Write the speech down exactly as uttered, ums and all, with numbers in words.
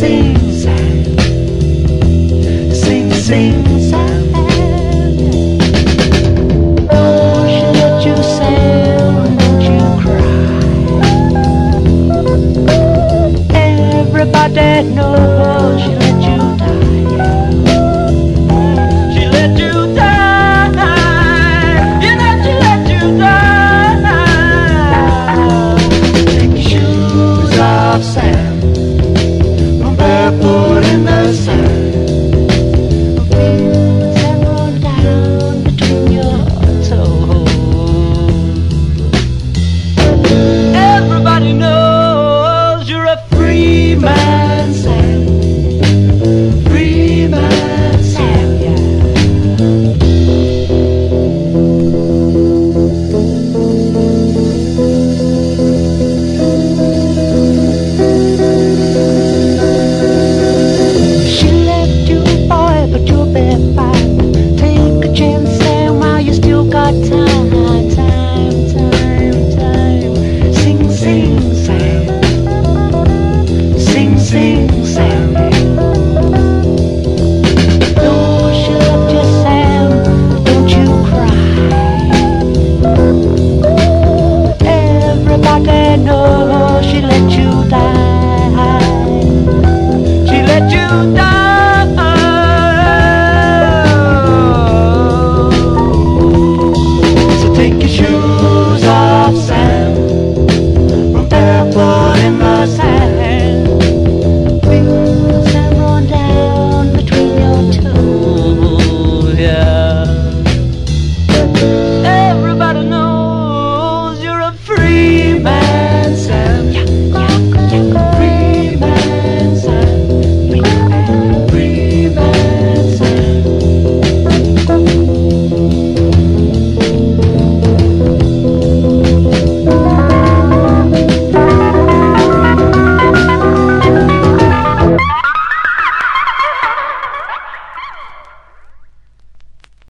sing, Sam. Sing, sing, Sam. Oh, she let you sail, don't you cry. Everybody knows she let you die. She let you die. You know she let you die. Take your shoes off, Sam. Barefoot in the sand. Feel the sand roll down between your toes. Everybody knows you're a free man, Sam. Free man, Sam, yeah. But you'll be fine. Take a chance, Sam, while you still got time. Time, time, time. Sing, sing, Sam. Sing, sing, Sam.